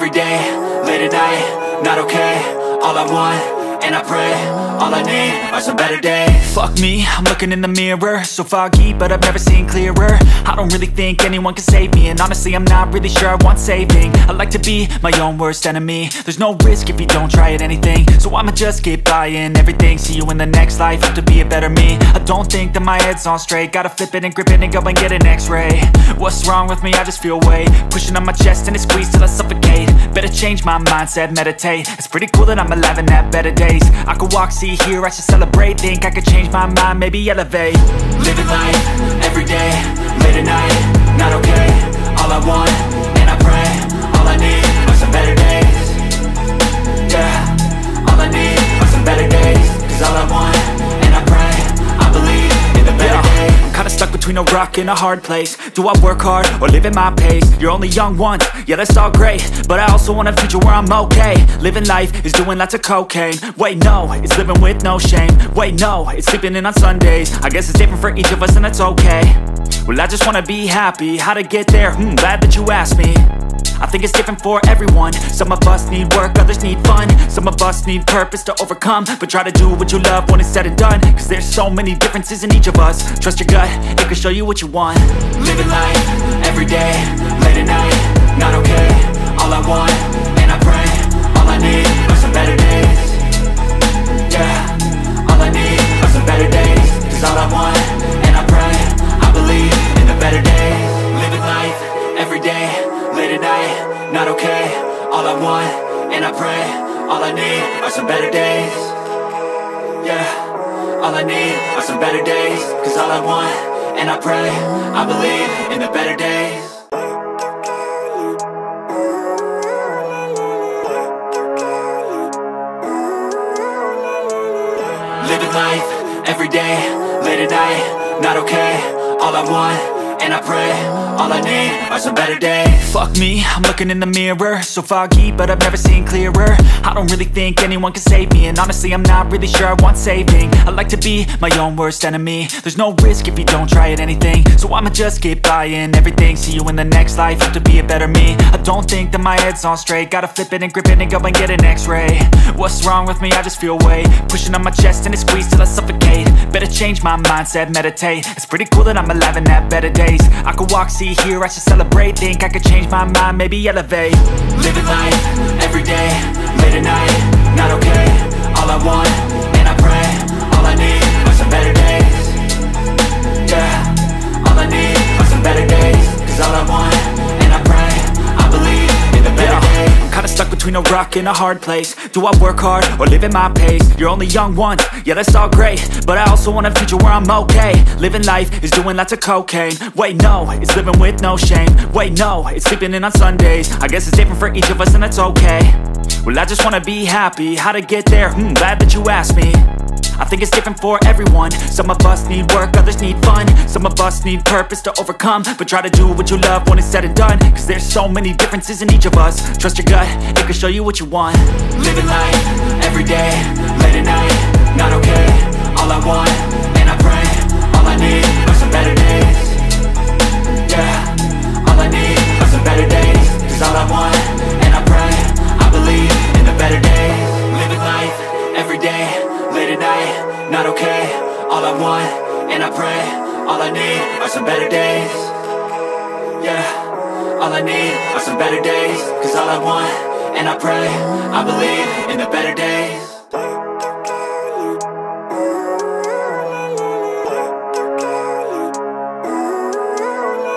every day, late at night, not okay. All I want, and I pray, all I need are some better days. Fuck me, I'm looking in the mirror, so foggy, but I've never seen clearer. I don't really think anyone can save me, and honestly I'm not really sure I want saving. I like to be my own worst enemy. There's no risk if you don't try at anything, so I'ma just keep buying everything. See you in the next life, hope to be a better me. I don't think that my head's on straight, gotta flip it and grip it and go and get an x-ray. What's wrong with me? I just feel weight pushing on my chest and it squeezes till I suffocate. Better change my mindset, meditate. It's pretty cool that I'm alive and have better days. I could walk, see, hear, I should celebrate. Think I could change my mind, maybe elevate. Living life, every day, late at night, not okay. All I want, and I pray, all I need are some better days. Yeah, all I need are some better days. Cause all I want, and I pray, I believe in the better days. I'm kinda stuck between a rock and a hard place. Do I work hard or live at my pace? You're only young once, yeah that's all great, but I also want a future where I'm okay. Living life is doing lots of cocaine. Wait no, it's living with no shame. Wait no, it's sleeping in on Sundays. I guess it's different for each of us and that's okay. Well I just wanna be happy, how to get there? Glad that you asked me. I think it's different for everyone. Some of us need work, others need fun. Some of us need purpose to overcome. But try to do what you love when it's said and done. Cause there's so many differences in each of us. Trust your gut, it can show you what you want. Living life, every day, late at night, not okay. All I want, and I pray, all I need are some better days. Yeah, all I need are some better days. Cause all I want, and I pray, I believe in the better days. Living life, every day, late at night, not okay. All I want, and I pray, all I need are some better days. Yeah, all I need are some better days. Cause all I want, and I pray, I believe in the better days. Living life, every day, late at night, not okay. All I want, and I pray, all I need are some better days. Fuck me, I'm looking in the mirror, so foggy, but I've never seen clearer. I don't really think anyone can save me, and honestly I'm not really sure I want saving. I like to be my own worst enemy. There's no risk if you don't try at anything, so I'ma just keep buying everything. See you in the next life, hope to be a better me. I don't think that my head's on straight, gotta flip it and grip it and go and get an x-ray. What's wrong with me? I just feel weight pushing on my chest and it squeezes till I suffocate. Better change my mindset, meditate. It's pretty cool that I'm alive and have better days. I could walk, see, hear, I should celebrate. Think I could change my mind, maybe elevate. Living life, every day, late at night, not okay. All I want, and I pray, all I need are some better days. Yeah, all I need are some better days. Cause all I want, and I pray, I believe in the better days. I'm kinda stuck between a rock and a hard place. Do I work hard or live at my pace? You're only young once, yeah that's all great, but I also want a future where I'm okay. Living life is doing lots of cocaine. Wait no, it's living with no shame. Wait no, it's sleeping in on Sundays. I guess it's different for each of us and that's okay. Well I just wanna be happy, how to get there? Glad that you asked me. I think it's different for everyone. Some of us need work, others need fun. Some of us need purpose to overcome. But try to do what you love when it's said and done. Cause there's so many differences in each of us. Trust your gut, it can show you what you want. Living life, every day, late at night, not okay. All I want, and I pray, all I need are some better days. Yeah, all I need are some better days. Cause all I want, and I pray, I believe in the better days. Living life, every day, late at night, not okay. All I want, and I pray, all I need are some better days. Yeah, all I need are some better days. Cause all I want, and I pray, I believe in the better days.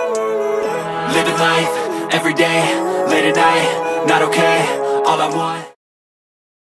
Living life, every day, late at night, not okay. All I want